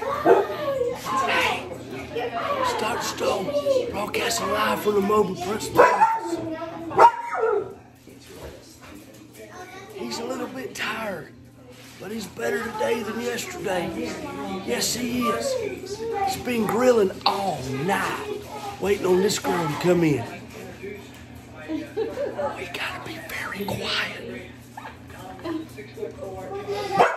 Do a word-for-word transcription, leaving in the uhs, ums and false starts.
Hey, Start Stone, broadcasting live from the mobile principal office. He's a little bit tired, but he's better today than yesterday. Yes, he is. He's been grilling all night, waiting on this girl to come in. We gotta be very quiet.